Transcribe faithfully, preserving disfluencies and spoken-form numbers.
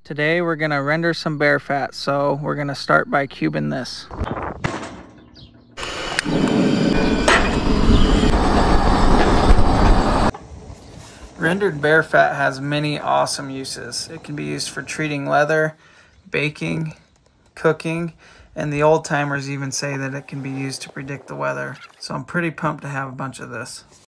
Today we're going to render some bear fat, so we're going to start by cubing this. Rendered bear fat has many awesome uses. It can be used for treating leather, baking, cooking, and the old timers even say that it can be used to predict the weather. So I'm pretty pumped to have a bunch of this.